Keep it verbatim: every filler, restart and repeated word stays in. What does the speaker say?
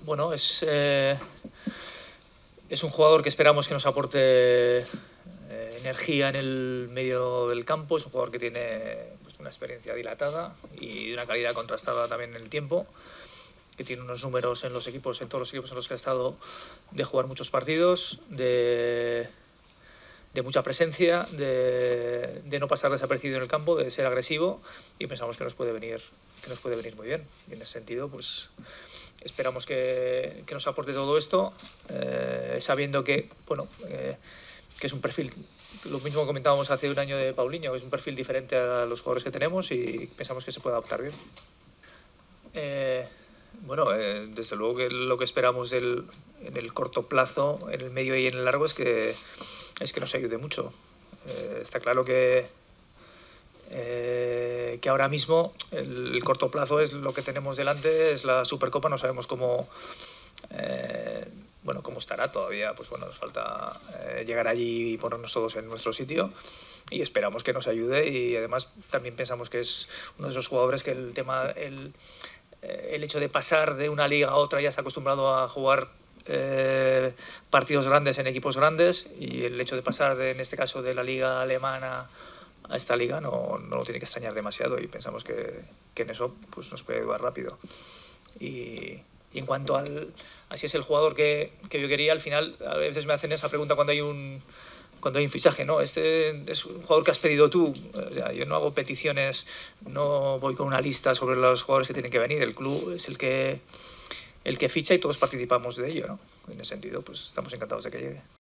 Bueno, es, eh, es un jugador que esperamos que nos aporte eh, energía en el medio del campo. Es un jugador que tiene pues, una experiencia dilatada y de una calidad contrastada también en el tiempo, que tiene unos números en los equipos, en todos los equipos en los que ha estado, de jugar muchos partidos, de, de mucha presencia, de, de no pasar desapercibido en el campo, de ser agresivo, y pensamos que nos puede venir, que nos puede venir muy bien. Y en ese sentido, pues esperamos que, que nos aporte todo esto, eh, sabiendo que, bueno, eh, que es un perfil, lo mismo comentábamos hace un año de Paulinho, que es un perfil diferente a los jugadores que tenemos y pensamos que se puede adaptar bien. Eh, bueno, eh, desde luego que lo que esperamos del, en el corto plazo, en el medio y en el largo es que, es que nos ayude mucho. Eh, está claro que, eh, que ahora mismo el, el corto plazo es lo que tenemos delante, es la Supercopa, no sabemos cómo, eh, bueno, cómo estará todavía, pues bueno, nos falta eh, llegar allí y ponernos todos en nuestro sitio y esperamos que nos ayude, y además también pensamos que es uno de esos jugadores que el tema, el, el hecho de pasar de una liga a otra, ya está acostumbrado a jugar eh, partidos grandes en equipos grandes, y el hecho de pasar de, en este caso de la liga alemana a esta liga no, no lo tiene que extrañar demasiado, y pensamos que, que en eso pues, nos puede ayudar rápido. Y, y en cuanto al así es el jugador que, que yo quería, al final a veces me hacen esa pregunta cuando hay un cuando hay un fichaje, ¿no? Este es un jugador que has pedido tú. O sea, yo no hago peticiones, no voy con una lista sobre los jugadores que tienen que venir. El club es el que el que ficha y todos participamos de ello, ¿no? En ese sentido, pues estamos encantados de que llegue.